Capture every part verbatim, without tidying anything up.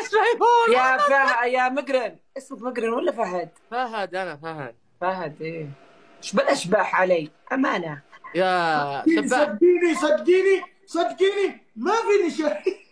يقول يا فهد يا مقرن، اسمك مقرن ولا فهد؟ فهد. انا فهد. فهد ايه؟ ايش بالاشباح علي امانه يا شباب صدقيني صدقيني صدقيني ما فيني شيء.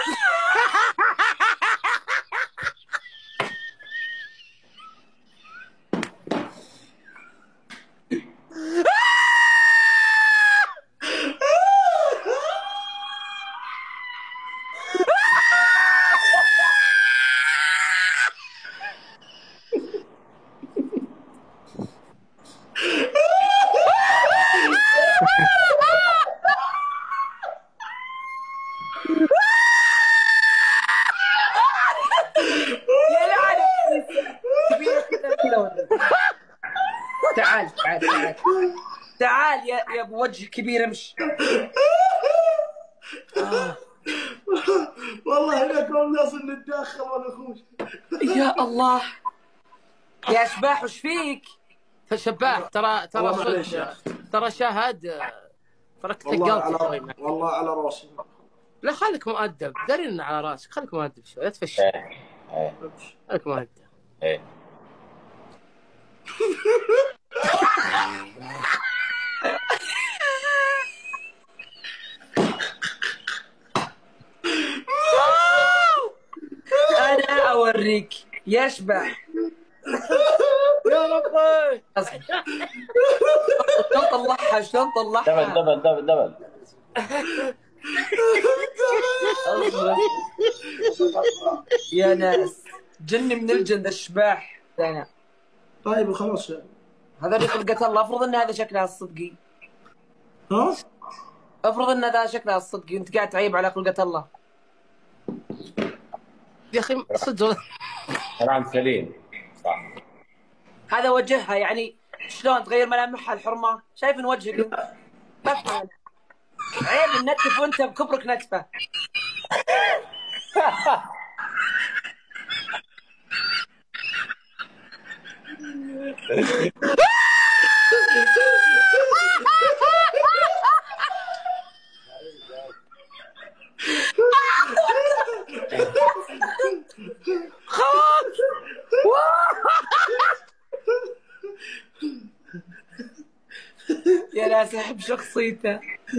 يا لعنة كبيرة كذا كذا. تعال تعال تعال تعال يا يا ابو وجه كبير امشي. آه. والله انكم ناس نتداخل ولا نخوش. يا الله يا اشباح وش فيك؟ فشباح ترى ترى صدق ترى شاهد فركت والله قلبي على والله على راسي. لا خليك مؤدب، داري إن على راسك، خليك مؤدب شوي، لا تفشل. ايه خليك مؤدب. ايه انا اوريك يشبح. يا ربي شلون طلعها شلون طلعها؟ دبل دبل دبل دبل. يا ناس جني من الجن ذا الشباح. انا طيب خلاص يعني. هذا اللي خلقة الله. افرض ان هذا شكلها الصدقي. ها؟ افرض ان هذا شكلها الصدقي وانت قاعد تعيب على خلقة الله. يا اخي صدق كلام سليم صح. هذا وجهها يعني شلون تغير ملامحها الحرمه؟ شايف ان وجهك بفهم. عيب النتف وانت بكبرك نتفه. يا ناس احب شخصيته.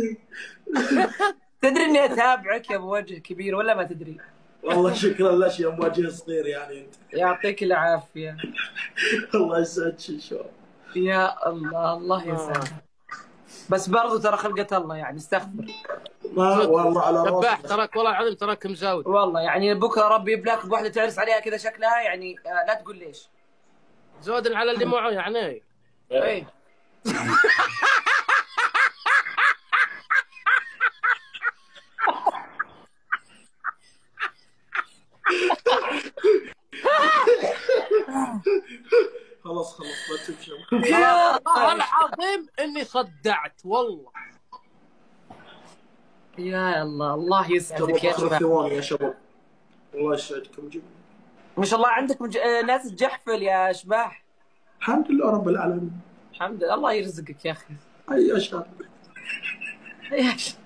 تدري اني اتابعك يا ابو وجه كبير ولا ما تدري؟ والله شكرا لك يا وجه صغير يعني انت. يعطيك العافيه. الله يسعدك شو. يا الله الله يسعدك. بس برضو ترى خلقة الله يعني استغفر. ما والله على شباح راسي. تراك والله العظيم تراك مزاود. والله يعني بكره ربي يبلاك بواحده تعرس عليها كذا شكلها يعني آه لا تقول ليش. زود على اللي معه يعني. اي خلاص خلاص ما تمشي. يا والله العظيم اني صدعت والله. يا الله الله يسعدك يا اخر شباب. ثواني يا شباب. الله يسعدكم جميعا. ما شاء الله عندك مج... آه، ناس تجحفل يا اشباح. الحمد لله رب العالمين. الحمد لله الله يرزقك يا اخي. اي اشهر. يا ش...